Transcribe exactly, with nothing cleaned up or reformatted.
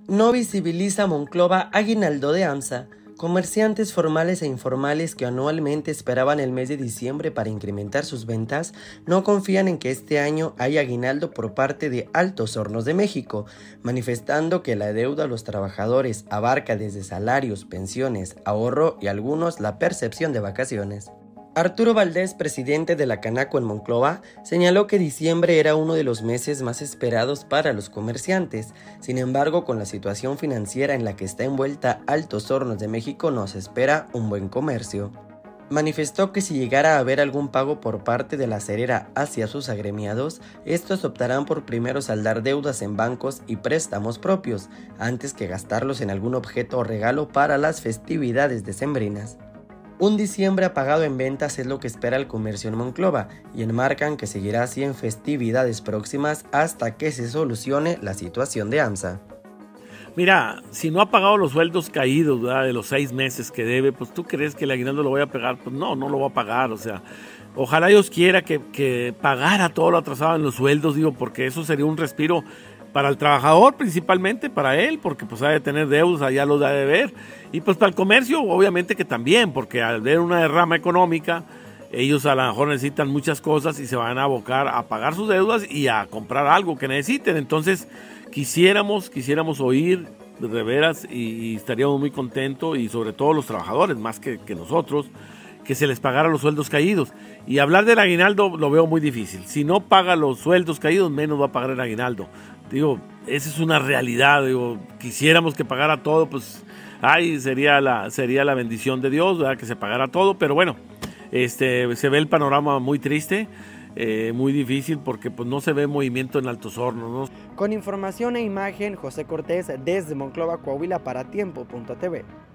No visibiliza Monclova aguinaldo de AMSA. Comerciantes formales e informales que anualmente esperaban el mes de diciembre para incrementar sus ventas, no confían en que este año haya aguinaldo por parte de Altos Hornos de México, manifestando que la deuda a los trabajadores abarca desde salarios, pensiones, ahorro y algunos la percepción de vacaciones. Arturo Valdés, presidente de la Canaco en Monclova, señaló que diciembre era uno de los meses más esperados para los comerciantes. Sin embargo, con la situación financiera en la que está envuelta Altos Hornos de México, nos espera un buen comercio. Manifestó que si llegara a haber algún pago por parte de la acerera hacia sus agremiados, estos optarán por primero saldar deudas en bancos y préstamos propios, antes que gastarlos en algún objeto o regalo para las festividades decembrinas. Un diciembre apagado en ventas es lo que espera el comercio en Monclova y enmarcan que seguirá así en festividades próximas hasta que se solucione la situación de AMSA. Mira, si no ha pagado los sueldos caídos, ¿verdad?, de los seis meses que debe, pues tú crees que el aguinaldo lo voy a pagar. Pues no, no lo va a pagar. O sea, ojalá Dios quiera que, que pagara todo lo atrasado en los sueldos, digo, porque eso sería un respiro para el trabajador, principalmente para él, porque pues ha de tener deudas, allá los ha de ver, y pues para el comercio obviamente que también, porque al ver una derrama económica, ellos a lo mejor necesitan muchas cosas y se van a abocar a pagar sus deudas y a comprar algo que necesiten. Entonces quisiéramos, quisiéramos oír de veras y, y estaríamos muy contentos, y sobre todo los trabajadores, más que, que nosotros, que se les pagara los sueldos caídos. Y hablar del aguinaldo lo veo muy difícil. Si no paga los sueldos caídos, menos va a pagar el aguinaldo. Digo, esa es una realidad. Digo, quisiéramos que pagara todo, pues, ay, sería la, sería la bendición de Dios, ¿verdad?, que se pagara todo, pero bueno, este, se ve el panorama muy triste, eh, muy difícil, porque pues no se ve movimiento en Altos Hornos, ¿no? Con información e imagen, José Cortés desde Monclova, Coahuila para Tiempo punto T V.